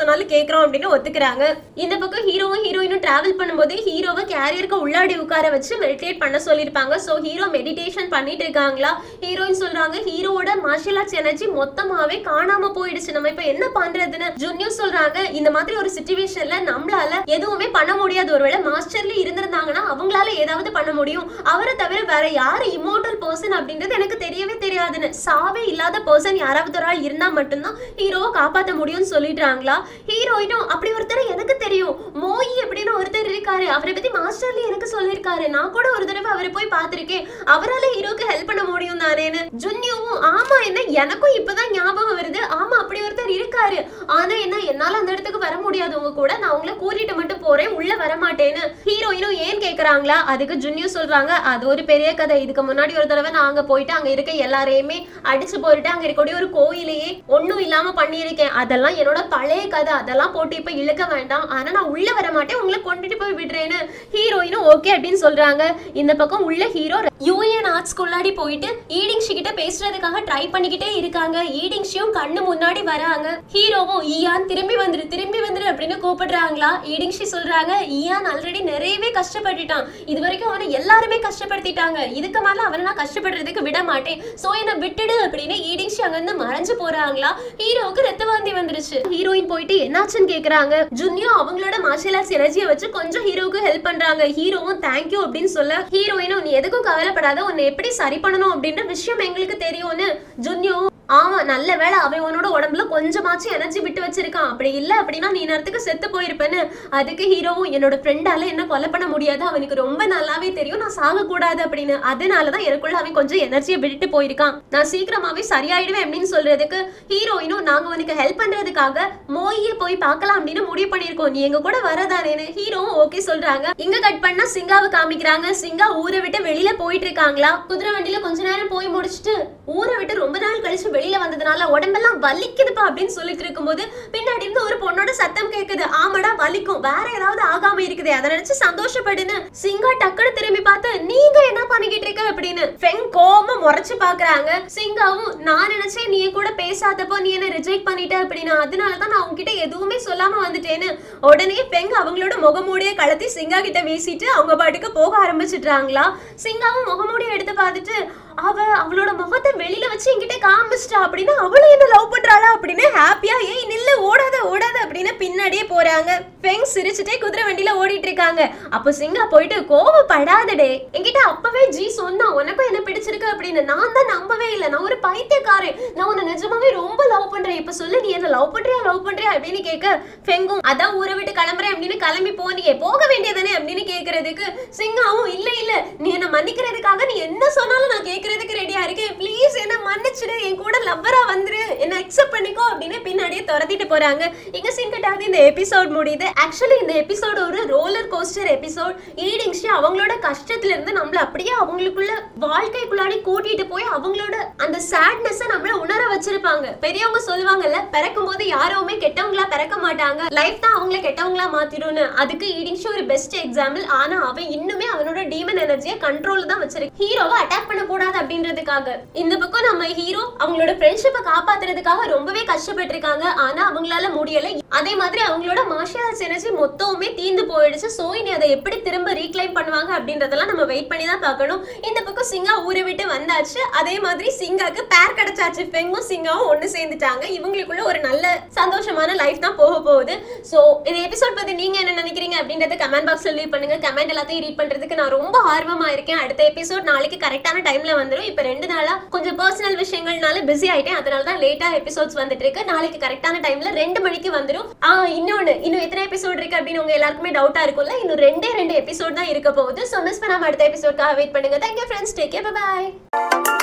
சொன்னாலும் கேக்குறோம் அப்படின்னு ஒத்துக்கிறாங்க. இந்த பக்கம் ஹீரோவும் ஹீரோயினும் டிராவல் பண்ணும்போது ஹீரோவை கேரியருக்கு உள்ளாடி உட்கார வச்சு மெடிடேட் பண்ண சொல்லிருப்பாங்க. சோ ஹீரோ மெடிடேஷன் பண்ணிட்டு இருக்காங்களா. ஹீரோயின் சொல்றாங்க ஹீரோவோட மார்ஷியல் ஆர்ட்ஸ் எனர்ஜி மொத்தமாவே காணாம போயிடுச்சு, நம்ம இப்ப என்ன பண்றதுன்னு. ஜுன்யூ சொல்றாங்க இந்த மாதிரி ஒரு சிச்சுவேஷன்ல நம்மளால எதுவுமே பண்ண முடியாது, ஒருவேளை மாஸ்டர்ல இருந்திருந்தாங்கன்னா அவங்களால ஏதாவது பண்ண முடியும், அவரை தவிர வேற யாரு இம்மோர்டல் பர்சன் அப்படின்றது எனக்கு தெரியவே தெரியாதுன்னு. சாவே இல்லாத பர்சன் யாராவது ஒரு ஆள் இருந்தா மட்டும்தான் ஹீரோவை காப்பாற்ற முடியும்னு சொல்லிடுறாங்களா. ஹீரோயினும் அப்படி ஒருத்தர் எனக்கு தெரியும், மோயி அப்படின்னு ஒருத்தர் இருக்காரு, அவரை பத்தி மாஸ்டர்ல எனக்கு சொல்லிருக்காரு, நான் கூட ஒரு தடவை அவரை போய் பார்த்திருக்கேன், அவரால் ஹீரோக்கு ஹெல்ப் பண்ண முடியும் தானேன்னு. ஜுன்யூவும் ஆமா என்ன எனக்கும் இப்பதான் ஞாபகம் வருது, ஆமா அப்படி ஒருத்தர் இருக்காரு, ஆனா என்ன என்னால அந்த இடத்துக்கு வர முடியாது உங்க கூட, நான் உங்களை கூட்டிட்டு மட்டும் போறேன், உள்ள வர மாட்டேன்னு. ஹீரோயினும் ஏன் கேக்குறாங்களா. அதுக்கு ஜுன்யூ சொல்றாங்க அது ஒரு பெரிய கதை, இதுக்கு முன்னாடி ஒரு தடவை நான் அங்க போயிட்டு அங்க இருக்க எல்லாரையுமே அடிச்சு போயிட்டு அங்க இருக்கக்கூடிய ஒரு கோயிலையே ஒண்ணும் இல்லாம பண்ணியிருக்கேன், அதெல்லாம் என்னோட பழைய கதை, அதெல்லாம் போட்டு இப்ப இழுக்க வேண்டாம், ஆனா நான் உள்ள வர மாட்டேன், உங்களை கொண்டுட்டு போய் விடுறேன்னு. ஹீரோயினும் ஓகே அப்படின்னு சொல்றாங்க. இந்த பக்கம் உள்ள ஹீரோ யூஎன் ஆர்ட்ஸ் குள்ளாடி போயிட்டு ஈடிங்ஷி கிட்ட பேசுறதுக்காக ட்ரை பண்ணிக்கிட்டே இருக்காங்க. ஈடிங்ஷியும் கண்ணு முன்னாடி வராங்க. ஹீரோவும் ஈயான் திரும்பி வந்துரு அப்படின்னு கூப்பிடுறாங்களா. ஈடிங்ஷி சொல்றாங்க ஈயான் ஆல்ரெடி நிறையவே கஷ்டப்பட்டுட்டான், இது வரைக்கும் அவனை எல்லாருமே கஷ்டப்படுத்திட்டாங்க, இதுக்கு மேல அவனை நான் கஷ்டப்படுறதுக்கு விட மாட்டேன், சோ என்ன விட்டுடு அப்படின்னு ஈடிங்ஷி அங்க இருந்து மறைஞ்சு போறாங்களா. ஹீரோவுக்கு ரத்த வாந்தி வந்துருச்சு. ஹீரோயின் போயிட்டு என்னாச்சுன்னு கேக்குறாங்க. ஜுன்யூ அவங்களோட மார்ஷியல் ஆர்ட்ஸ் எனர்ஜியை வச்சு கொஞ்சம் ஹீரோவுக்கு ஹெல்ப் பண்றாங்க. ஹீரோவும் தேங்க்யூ அப்படின்னு சொல்ல ஹீரோயினும் நீ எதுக்கும் கவலைப்படாத, உன்னை எப்படி சரி பண்ணணும் அப்படின்ற விஷயம் எங்களுக்கு தெரியும்னு. ஜுன்யூ ஆமா நல்ல வேளை அவன் உன்னோட உடம்புல கொஞ்சமாச்சும் எனர்ஜி விட்டு வச்சிருக்கான், அப்படி இல்ல அப்படின்னா நீ நேரத்துக்கு செத்து போயிருப்பேன்னு. அதுக்கு ஹீரோவும் என்னோட ஃப்ரெண்டால என்ன கொலை பண்ண முடியாது, அவனுக்கு ரொம்ப நல்லாவே தெரியும் நான் சாக கூடாது அப்படின்னு, அதனாலதான் எனக்குள்ள அவன் கொஞ்சம் எனர்ஜியை விட்டுட்டு போயிருக்கான், நான் சீக்கிரமாவே சரியாயிடுவேன் அப்படின்னு சொல்றதுக்கு ஹீரோயினும் நாங்க உனக்கு ஹெல்ப் பண்றதுக்காக மோயியை போய் பார்க்கலாம் அப்படின்னு முடிவு பண்ணிருக்கோம், நீ எங்க கூட வரதானேன்னு. ஹீரோவும் ஓகே சொல்றாங்க. இங்க கட் பண்ணா சிங்காவை காமிக்கிறாங்க. சிங்கா ஊரை விட்டு வெளியில போயிட்டு இருக்காங்களா. குதிரை வண்டியில கொஞ்ச நேரம் போய் முடிச்சுட்டு ஊரை விட்டு ரொம்ப நாள் கழிச்சு வெளியில வந்ததுனால உடம்பெல்லாம் வலிக்குதுப்பா அப்படின்னு சொல்லிட்டு இருக்கும்போது பின்னாடி இருந்து ஒரு பொண்ணோட சத்தம் கேக்குது. ஆமாடா வலிக்கும், வேற ஏதாவது ஆகாம இருக்குது, அதை நினைச்சு சந்தோஷப்படுன்னு. சிங்கா டக்குனு திரும்பி பார்த்து நீங்க என்ன பண்ணிக்கிட்டு இருக்க அப்படின்னு ஃபெங் கோவமா முறைச்சு பாக்குறாங்க. சிங்காவும் நான் நினைச்சேன் நீ கூட பேசாதப்போ நீ என்ன ரிஜெக்ட் பண்ணிட்ட அப்படின்னு, அதனாலதான் நான் உங்ககிட்ட எதுவுமே சொல்லாம வந்துட்டேன்னு. உடனே ஃபெங் அவங்களோட முகமூடியை கலத்தி சிங்கா கிட்ட வீசிட்டு அவங்க பாட்டுக்கு போக ஆரம்பிச்சிட்டாங்களா. சிங்காவும் முகமூடியை எடுத்து பார்த்துட்டு அவளோட முகத்தை வெளியில வச்சு என்கிட்ட காமிச்சிட்டா அப்படின்னு, அவளும் என்ன லவ் பண்றாளா அப்படின்னு ஹாப்பியா ஏய் நில்ல ஓடாத ஓடாத அப்படின்னு பின்னாடியே போறாங்க. ஃபெங் சிரிச்சுட்டே குதிரை வண்டியில ஓடிட்டு இருக்காங்க. அப்போ சிங்கா போயிட்டு கோவப்படாதடே, என்கிட்ட அப்பவே ஜி சொன்னா உனக்கும் என்ன பிடிச்சிருக்கு அப்படின்னு, நான் தான் நம்பவே இல்லை, நான் ஒரு பைத்தியக்காரன், நான் உன்னை நிஜமாவே ரொம்ப லவ் பண்றேன், இப்ப சொல்லு நீ என்ன லவ் பண்றியா அப்படின்னு கேட்க ஃபெங்கும் அதான் ஊரை விட்டு கிளம்புறேன் அப்படின்னு கிளம்பி போனியே போக வேண்டியதானே அப்படின்னு கேக்குறதுக்கு சிங்காவும் இல்ல இல்ல நீ என்ன மன்னிக்கிறதுக்காக நீ என்ன சொன்னாலும் நான் கேக்குறதுக்கு ரெடியா இருக்கேன், ப்ளீஸ் என்ன மன்னிச்சிடு, என் கூட லவ்வரா வந்துரு, என்ன அக்செப்ட் பண்ணிக்கோ அப்படின்னு பின்னாடியே துரத்திட்டு போறாங்க. இங்க சீன் கட்டாவது இந்த எபிசோட் முடியுது. ஆக்சுவலி இந்த எபிசோட் ஒரு ரோலர் கோஸ்டர் எபிசோட். ஈடிங்ஷி அவங்களோட கஷ்டத்துல இருந்து நம்மள அப்படியே அவங்களுக்குள்ள வாழ்க்கைக்குள்ளாடி கூட்டிட்டு போய் அவங்களோட அந்த சேட்னஸ் நம்மள உணர வச்சிருப்பாங்க. பெரியவங்க சொல்லுவாங்கல்ல பிறக்கும் போது யாருமே கெட்டவங்களா பிறக்க மாட்டாங்க, லைஃப் தான் அவங்கள கெட்டவங்களா மாத்திடும்னு. அதுக்கு ஈடிங்ஷி ஒரு பெஸ்ட் எக்ஸாம்பிள். ஆனா அவன் இன்னுமே அவனோட டீமன் எனர்ஜியை கண்ட்ரோல் தான் வச்சிருக்கு, ஹீரோவை அட்டாக் பண்ண கூடாது அப்படின்றதுக்காக. இந்த பக்கம் நம்ம ஹீரோ அவங்களோட ஃப்ரெண்ட்ஷிப்பை காப்பாத்துறதுக்காக ரொம்பவே கஷ்டப்பட்டு இருக்காங்க, ஆனா அவங்களால முடியல. அதே மாதிரி அவங்களோட மார்ஷியல் ஆர்ட்ஸ் எனர்ஜி மொத்தமே தீந்து போயிடுச்சு. சோ இனி அதை எப்படி திரும்ப ரீக்ளைம் பண்ணுவாங்க அப்படின்றதெல்லாம் நம்ம வெயிட் பண்ணி தான் பார்க்கணும். இந்த பக்கம் சிங்கா ஊரை விட்டு வந்தாச்சு. அதே மாதிரி சிங்காக்கு பேர் கிடைச்சாச்சு, ஃபெங்கும் சிங்காவும் ஒண்ணு சேர்ந்துட்டாங்க. இவங்களுக்குள்ள ஒரு நல்ல சந்தோஷமான லைஃப் தான் போக போகுது. சோ இந்த எபிசோட் பத்தி நீங்க என்ன நினைக்கிறீங்க அப்படின்றத கமெண்ட் பாக்ஸ்ல லீவ் பண்ணுங்க. கமெண்ட் எல்லாத்தையும் ரீட் பண்றதுக்கு நான் ரொம்ப ஆர்வமா இருக்கேன். அடுத்த எபிசோட் நாளைக்கு கரெக்டான டைம்ல வந்துடும். இப்ப 2 நாளா கொஞ்சம் பர்சனல் விஷயங்கள்னால பிஸி ஆயிட்டேன், அதனால தான் லேட்டா எபிசோட்ஸ் வந்துட்டு இருக்கு. நாளைக்கு கரெக்டான டைம்ல 2 மணிக்கு வந்துடும். இன்னும் எத்தனை எபிசோட் இருக்கு அப்படின்னு உங்க எல்லாருக்குமே டவுட்டா இருக்கும்ல. இன்னும் 2 எபிசோட் தான் இருக்க போகுது. சோ மிஸ் பண்ணாம அடுத்த எபிசோட்காக வெயிட் பண்ணுங்க. Thank you friends, take care, bye bye.